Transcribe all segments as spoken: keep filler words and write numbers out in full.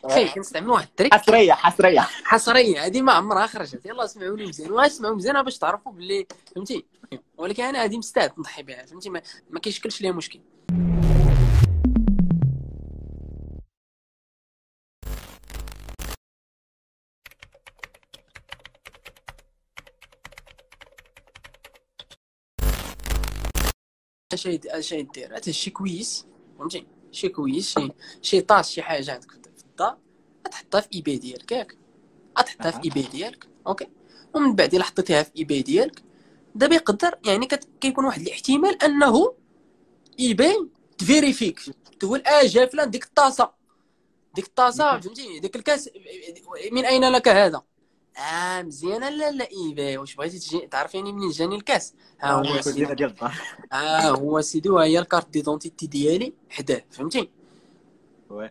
خي كنستعملوا واحد التريك حصريه حصريه حصريه، هذه ما عمرها خرجت. يلاه سمعوني مزيان واسمعوا مزيان باش تعرفوا باللي فهمتي. ولكن انا هذه مستعد نضحي بها فهمتي، ما, ما كيشكلش ليها مشكل. اش اش دير هذا الشيء كويس فهمتي، شي كويس، شي شي طاس شي حاجه عندك في الدار تحطها في ايباي ديالك ياك، تحطها في ايباي ديالك اوكي. ومن بعد الا حطيتيها في ايباي ديالك دابا يقدر يعني كت... كيكون واحد الاحتمال انه ايباي تفيريفيك تقول اه جا فلان ديك الطاسه ديك الطاسه فهمتي، ديك الكاس من اين لك هذا؟ اه مزيانه. لا لا ايباي واش بغيتي تجي تعرفيني منين جاني الكاس؟ ها هو سيدي ديال الدار. ها هو سيدي وها هي الكارت ديدونتيتي ديالي حداه فهمتي. وي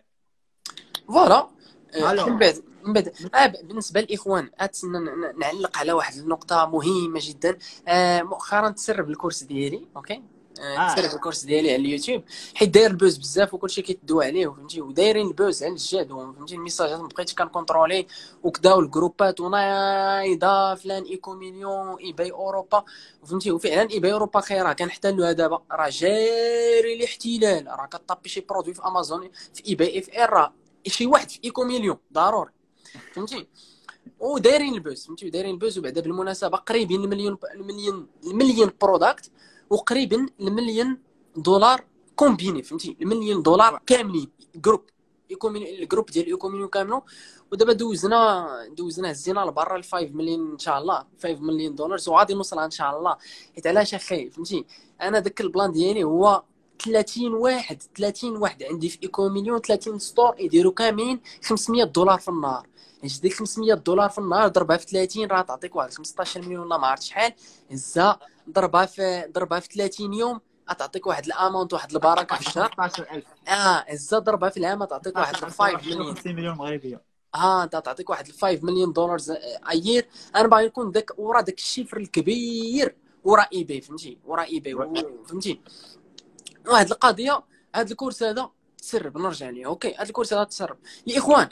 فوالا. آه، الو من بعد من بعد آه بالنسبه للاخوان اتسنى نعلق على واحد النقطه مهمه جدا. آه مؤخرا تسرب الكورس ديالي اوكي. آه تسرب الكورس ديالي على اليوتيوب حيت داير البوز بزاف وكلشي كيتدوا عليه فهمتي، ودايرين البوز على الجاد فهمتي. الميساجات ما بقيتش كنكونترولي وكذا، والجروبات ونايضه فلان ايكو مليون ايباي اوروبا فهمتي. وفعلا ايباي اوروبا خير راه كنحتلوها دابا، راه جاري الاحتلال، راه كطابي شي برودوي في امازون في ايباي اف ار راه شي واحد في ايكو مليون ضروري فهمتي. ودايرين البوز فهمتي، ودايرين البوز. وبعدا بالمناسبه قريبين المليون المليون المليون بروداكت، وقريبا المليون دولار كومبيني فهمتي، المليون دولار كاملين جروب ايكوميني، الجروب ديال ايكومينيو كاملو. ودابا دوزنا دوزنا هزينا لبرا ل خمسة مليون ان شاء الله، خمسة مليون دولار وغادي نوصلها ان شاء الله. حيت علاش اخي فهمتي، انا داك البلان ديالي هو ثلاثين واحد ثلاثين واحد عندي في ايكو مليون، ثلاثين ستور يديروا كاملين خمسمية دولار في النهار. اش ديك خمسمية دولار في النهار ضربها في ثلاثين راه تعطيك واحد خمسطاش مليون ولا ما عرفت شحال. هزها ضربها في ضربها في ثلاثين يوم تعطيك واحد الامونت، واحد البركه في الشهر. خمسطاش ألف اه هزها ضربها في العام تعطيك واحد خمسة مليون. خمسين مليون مغربيه. اه انت تعطيك واحد خمسة مليون دولار ايير. انا باغي نكون داك ورا داك الشيفر الكبير ورا ايباي فهمتي، ورا ايباي فهمتي. واحد القضيه هذا الكورس هذا تسرب نرجع ليه اوكي. هذا الكورس هذا تسرب الاخوان.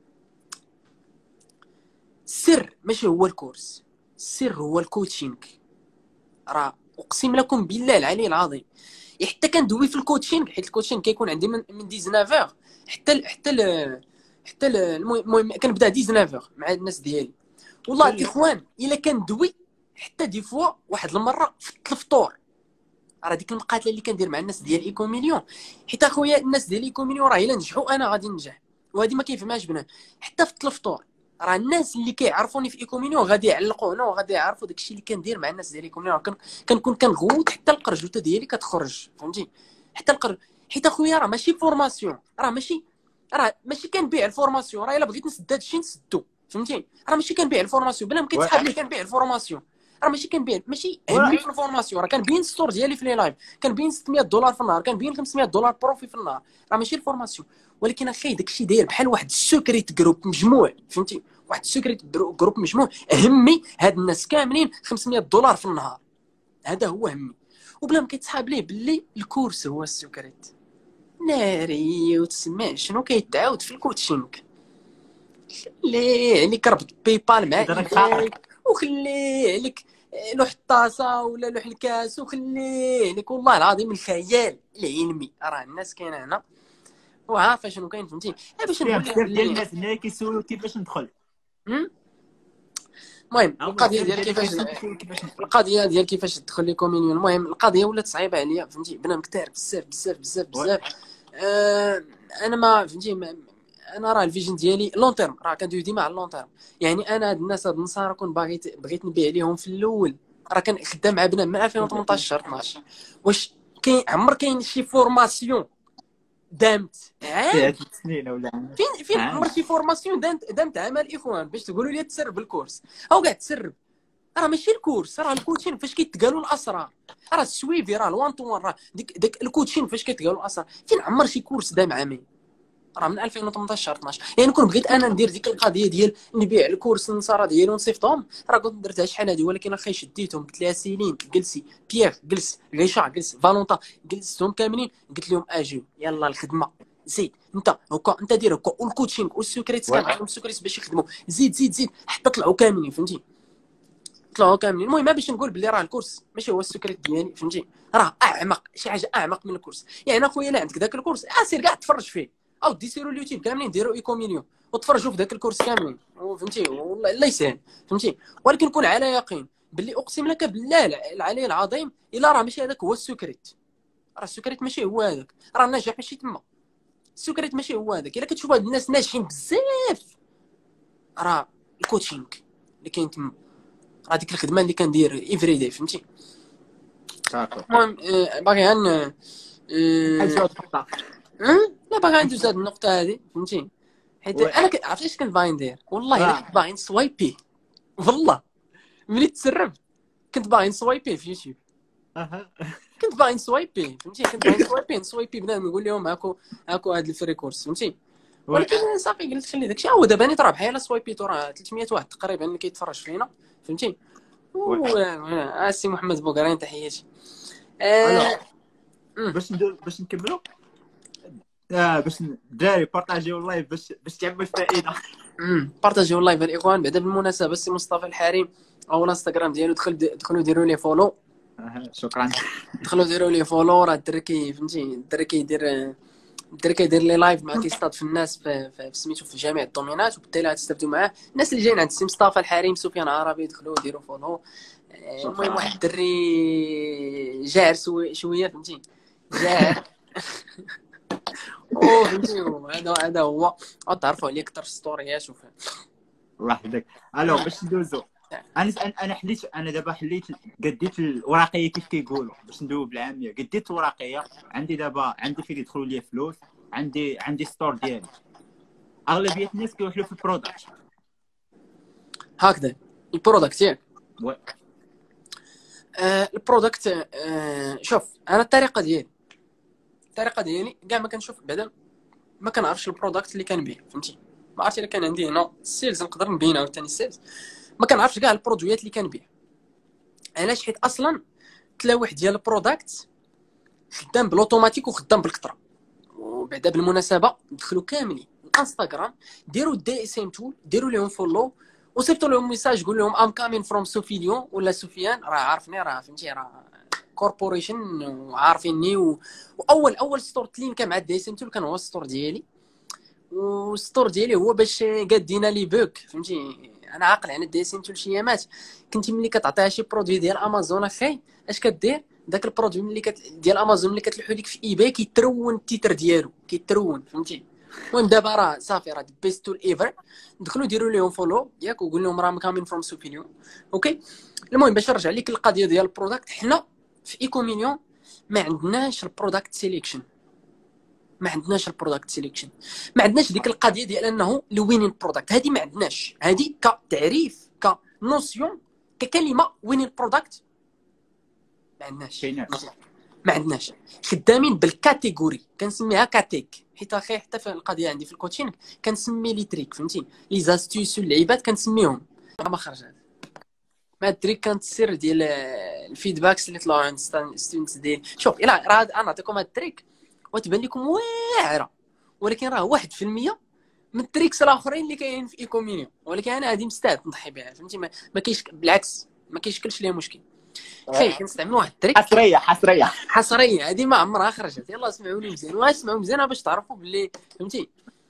السر ماشي هو الكورس، السر هو الكوتشينغ. راه اقسم لكم بالله العلي العظيم حتى كندوي في الكوتشينغ، حيت الكوتشينغ كيكون عندي من من تسعطاش حتى ال حتى ال حتى ال المهم كنبدا تسعطاش مع الناس ديالي. والله الاخوان الا كندوي حتى دي فوا واحد المره في الفطور، راه ديك المقاتله اللي كندير مع الناس ديال ايكو مليون. حيت اخويا الناس ديال ايكو مليون راه الا نجحوا انا غادي ننجح، وهذه ما كيفهمهاش بنات. حتى في الفطور راه الناس اللي كيعرفوني في ايكو مليون غادي يعلقوا هنا وغادي يعرفوا داكشي اللي كندير مع الناس ديال ايكو مليون. كنكون كنغوت حتى القرجوته ديالي كتخرج فهمتي، حتى القرج. حيت اخويا راه ماشي فورماسيون، راه ماشي راه ماشي كنبيع الفورماسيون. راه الا بغيت نسد هادشي نسدو فهمتي. راه ماشي كنبيع الفورماسيون بلا ما كيتسحاب لي كنبيع الفورماسيون. راه ماشي كنبيع ماشي همي في الفورماسيون. راه كنبين ستور ديالي في لي لايف كنبين ستمية دولار في النهار، كنبين خمسمية دولار بروفي في النهار. راه ماشي الفورماسيون. ولكن اخي داكشي داير بحال واحد السكريت جروب مجموع فهمتي، واحد السكريت جروب مجموع. همي هاد الناس كاملين خمسمية دولار في النهار، هذا هو همي. وبلا ما كيتسحاب ليه باللي الكورس هو السكريت ناري. وتسمع شنو كيتعاود في الكوتشينغ. خليه عليك ربط بايبال مع ايباي، وخليه عليك لوح الطاسه ولا لوح الكاس، وخليه عليك والله العظيم الخيال العلمي. راه الناس كاينه هنا وعارفه شنو كاين فهمتي. باش نقول لك بزاف ديال الناس هنا كيسولوا كيفاش ندخل. المهم القضيه ديال كيفاش القضيه ديال كيفاش تدخل لي كومينيون. المهم القضيه ولات صعيبه عليا فهمتي، بنام كثار بزاف بزاف بزاف بزاف. آه انا ما فهمتي ما انا راه الفيجن ديالي لون تيرم، راه كندوي ديما على اللون تيرم. يعني انا هاد الناس هاد النصارى كون باغيت بغيت نبيع ليهم في الاول، راه كان خدام مع بنات من ألفين وثمنطاش شهر اثناش. واش كاين عمر كاين شي فورماسيون دامت عام سنين ولا فين فين عمر شي فورماسيون دامت دامت عام الاخوان باش تقولوا لي تسرب الكورس او كاع تسرب. راه ماشي الكورس، راه الكوتشين فاش كيتقالوا الاسرار، راه السويفي راه الوان تو وان، راه ديك داك الكوتشين فاش كيتقالوا الاسرار. فين عمر شي كورس دام عامين؟ راه من ألفين وثمنطاش شهر اثناش. يعني كون بغيت انا ندير ديك القضيه ديال نبيع الكورس النصارى ديالي ونصيفطهم، راه كنت درتها شحال هادي. ولكن اخي شديتهم قلت لها سيلين جلسي، بيير جلس، غيشا جلس، فالونتا جلستهم كاملين، قلت لهم اجيو يلا الخدمه زيد انت هكا، انت دير هكا، والكوتشينغ والسكريت كان عندهم السكريت باش يخدموا، زيد زيد زيد حتى طلعوا كاملين فهمتي، طلعوا كاملين. المهم باش نقول بلي راه الكورس ماشي هو السكريت ديالي فهمتي، راه اعمق، شي حاجه اعمق من الكورس. يعني اخويا الا عندك ذاك الكورس اسير كاع تفرج فيه، او دي سيروا اليوتيوب كاملين ديروا ايكو مليون وتفرجوا في ذاك الكورس كاملين فهمتي، والله لا يسهل فهمتي. ولكن كون على يقين باللي اقسم لك بالله العلي العظيم الا راه ماشي هذاك هو السكريت، راه السكريت ماشي هو هذاك، راه النجاح ماشي تما، السكريت ماشي هو هذاك. الا كتشوف هاد الناس ناجحين بزاف راه الكوتشينغ اللي كاين تما، راه ديك الخدمه اللي كندير افري داي فهمتي. المهم آه، باغي غن آه، آه، لا باغي ندوز هاد النقطه هادي فهمتي، حيت انا ك- عرفت اش كنت باغي ندير والله، الا كنت باغي نسوايبي والله ملي تسربت كنت باغي نسوايبي في يوتيوب، كنت باغي نسوايبي فهمتي، كنت باغي نسوايبي نسوايبي بنادم نقول لهم هاكو هاكو هاد الفري كورس فهمتي. ولكن صافي قلت خلي داكشي، هو دابا نيت راه بحال سوايبيتو راه ثلاثمية واحد تقريبا اللي كيتفرج فينا فهمتي. و سي محمد بوكرين تحياتي. الوغ باش ندير باش نكملوا اه باش الدراري بارطاجيو اللايف باش باش تعمل الفائده. امم بارطاجيو اللايف الاخوان. بعدا بالمناسبه السي مصطفى الحريم او الانستغرام ديالو، دخل دخلوا ديروا لي فولو. شكرا. دخلوا ديروا لي فولو، راه الدري كي فهمتي، الدري كيدير الدري كيدير لي لايف مع كيصطاد في الناس في, في سميتو في جميع الدومينات، وبالتالي غتستافدوا معاه. الناس اللي جايين عند السي مصطفى الحريم سفيان عربي دخلوا ديروا فولو. المهم واحد الدري جاعر شويه فهمتي، جاعر او فهمتي، هذا هذا هو تعرفوا عليه اكثر في ستوريات وفي الله يحفظك. الو باش ندوزو، انا انا حليت انا دابا حليت قديت الورقيه كيف كيقولوا باش ندوب بالعاميه، قديت الورقيه عندي دابا، عندي فين يدخلوا لي فلوس، عندي عندي ستور ديالي. اغلبيه الناس كيوحلوا في البرودكت هكذا. البرودكت ياك وي آه البرودكت آه شوف انا الطريقه ديالي الطريقه ديالي كاع ما كنشوف بعدا ما كنعرفش البرودكت اللي كنبيع فهمتي. ما عرفتي الا كان عندي هنا السيلز نقدر نبين عاوتاني السيلز، ما كنعرفش كاع البرودويات اللي كنبيع. علاش؟ حيت اصلا تلاوح ديال البرودكت خدام بالاوتوماتيك وخدام بالكثره. وبعدا بالمناسبه دخلوا كاملين الانستغرام، ديروا دي اس ام تول، ديروا لهم فولو وصيفطوا لهم ميساج قول لهم ام كامين فروم سوفيليون ولا سفيان، راه عارفني راه فهمتي، راه كوربوريشن وعارفيني و... واول اول ستور لينكا مع الدي اس ام تول كان هو الستور ديالي. والستور ديالي هو باش قادينا لي بوك فهمتي. انا عاقل على الدي اس ام تول شي ايامات كنتي ملي كتعطيها شي برودوي ديال امازون اخي اش كدير، داك البرودوي ملي كت... ديال امازون ملي كتلوحو ليك في اي باي كيترون التيتر ديالو كيترون فهمتي. المهم دابا راه صافي راه بيست تول ايفر، دخلوا ديروا لهم فولو ياك وقول لهم راه كامين فروم سوفيليون اوكي. المهم باش نرجع لك القضيه ديال البرودكت، حنا في ايكو مليون ما عندناش البرودكت سيليكشن، ما عندناش البرودكت سيليكشن، ما عندناش ديك القضيه ديال انه الوينين برودكت، هذه ما عندناش، هذه كتعريف كنوسيون ككلمه وينين برودكت ما عندناش ما عندناش. خدامين بالكاتيجوري كنسميها كاتيك، حيت اخي حتى في القضيه عندي في الكوتشينغ كنسمي لي تريك فهمتي، لي زاستيوس واللعيبات كنسميهم ما خرجت ما التريك كانت السر ديال الفيدباكس اللي طلعوا عند ستودنتس ديالي. شوف الا راه انا نعطيكم هاد التريك وتبان لكم واعره، ولكن راه واحد في المية من التريكس الاخرين اللي كاينين في ايكو مليون، ولكن انا هذه مستعد نضحي بها فهمتي، ما, ما كاينش بالعكس ما كيشكلش ليها مشكل. خير كنستعملوا واحد التريك حصريه حصريه حصريه هذه ما عمرها خرجت، يلاه اسمعوني مزيان واسمعوا مزيان باش تعرفوا باللي فهمتي.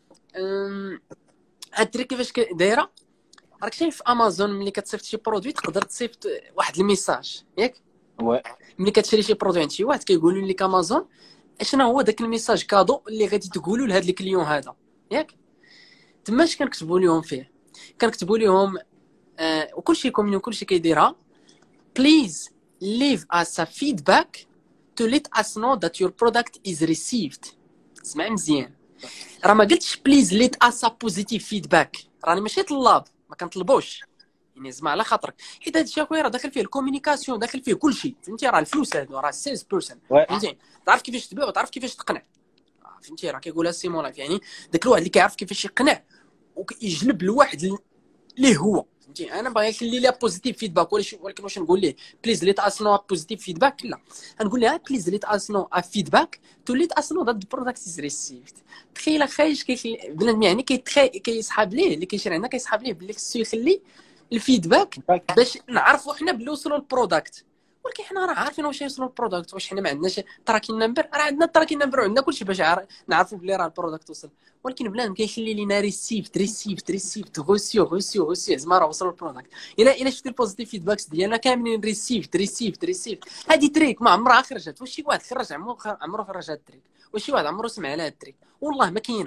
هاد التريك كيفاش دايره، راك شايف امازون ملي كتصيفط شي برودوي تقدر تصيفط واحد الميساج ياك، وي ملي كتشري شي برودوي عند شي واحد كيقولوا لك امازون اشنا هو داك الميساج كادو اللي غادي تقولوا لهاد الكليون هذا ياك. تما اش كنكتبوا لهم فيه، كنكتبوا لهم آه وكلشي كوميون كلشي كيديرها please leave us a feedback to let us know that your product is received. اسمع مزيان، راه ما قلتش please let us a positive feedback، راني ماشي طلاب ما كنطلبوش يعني زعما على خاطرك، حيت هذا الشيء اخويا راه داخل فيه الكومونيكاسيون داخل فيه كلشي فهمتي، راه الفلوس هادو راه سيلز بيرسون فهمتي، تعرف كيفاش تبيع وتعرف كيفاش تقنع فهمتي، راه كيقولها سيمون لايف يعني داك الواحد اللي كيعرف كيفاش يقنع ويجلب الواحد اللي هو فهمتي. انا باغي نخلي ليها بوزيتيف فيدباك، ولكن واش نقول ليه بليز ليت اس نو بوزيتيف فيدباك؟ لا، نقول لها بليز ليت اس نو فيدباك تو ليت اس نو ذات البرودكت از ريسيفد. تخيل خايش كيخلي بنادم يعني كيتخي كيسحاب ليه اللي كيشري عندنا كيسحاب ليه باللي خصو يخلي الفيدباك باش نعرفوا حنا بلي وصلوا البرودكت. ولكن حنا راه عارفين واش يوصلوا البرودكت، واش حنا ما عندناش تراكين نمبر؟ راه عندنا تراكين نمبر وعندنا كلشي باش نعرفوا بلي راه البرودكت وصل. ولكن بنادم كيخلي لينا ريسيفت ريسيفت ريسيفت غوسيو غوسيو غوسيو زعما راه وصل البرودكت. الا الا شفتي البوزيتيف فيدباكس ديالنا كاملين ريسيفت ريسيفت ريسيفت، هذه تريك ما عمرها خرجت. واش شي واحد خرج عمرو عمرو خرج هاد التريك؟ واش شي واحد عمرو سمع على هاد التريك؟ والله ما كاينه.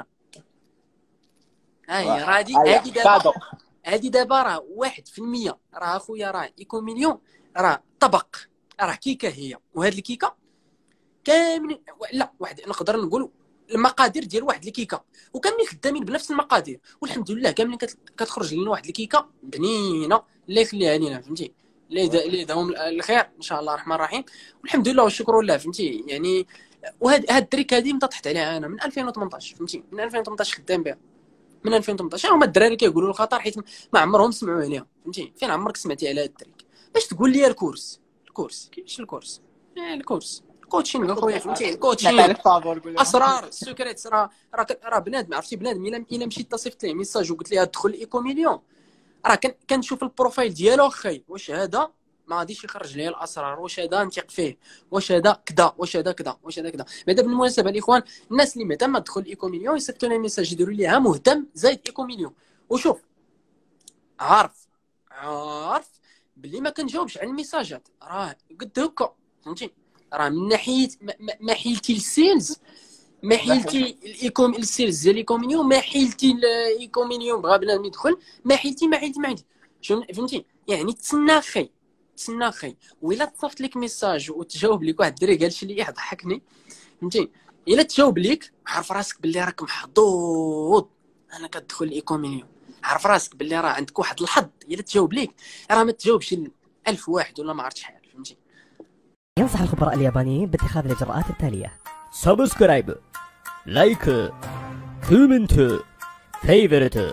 ها هي راه هادي هادي دابا هادي دابا راه واحد في المية. راه اخويا راه ايكو مليون راه طبق، راه كيكه هي، وهاد الكيكه كاملين لا واحد نقدر نقول المقادير ديال واحد الكيكه، وكاملين خدامين بنفس المقادير، والحمد لله كاملين كتخرج لنا واحد الكيكه بنينه الله يخليها لينا. فهمتي، اللي داهم الخير ان شاء الله الرحمن الرحيم، والحمد لله والشكر لله. فهمتي يعني وهاد هاد التريك هادي متى طحت عليها انا من ألفين وثمنطاش. فهمتي من ألفين وثمنطاش خدام بها، من ألفين وثمنطاش. هما الدراري كيقولوا الخطر حيت ما عمرهم سمعوا عليها. فهمتي فين عمرك سمعتي على هاد التريك؟ باش تقول لي الكورس الكورس كيفاش الكورس؟ آه الكورس كوتشينغ اخويا. فهمتي الكوتشينغ اسرار السكريت. راه راه بنادم عرفتي بنادم الا الا مشيت تصيفط ليه ميساج وقلت ليه ادخل ايكو مليون، راه كنشوف البروفايل ديالو اخي، واش هذا ما غاديش يخرج لي الاسرار، واش هذا نثق فيه، واش هذا كذا، واش هذا كذا، واش هذا كذا. بعدا بالمناسبه الاخوان الناس اللي مهتم ما تدخل ايكو مليون يصيفطوا لي ميساج يديروا لي ها مهتم زايد ايكو مليون. وشوف عارف عارف باللي ما كنجاوبش على الميساجات، راه قد هكا. فهمتي راه من ناحيه ما حيلتي السيلز، ما حيلتي الايكوم السيلز ديال ايكو مليون، ما حيلتي الايكو مليون بغا بنادم يدخل، ما حيلتي ما حيلتي ما حيلتي. فهمتي يعني تسنى خي تسنى خي. وإلا تصيفط لك ميساج وتجاوب لك واحد الدري قال شي اللي يضحكني. فهمتي الا تجاوب لك عرف راسك باللي راك محظوظ انا كتدخل ايكو مليون. عرف راسك باللي راه عندك واحد الحظ. الا تجاوب لك راه ما تجاوبش ألف واحد ولا ما عرفت شحال. فهمتي. ينصح الخبراء اليابانيين باتخاذ الإجراءات التالية: سبسكرايب، لايك، كومنت، فيفورت.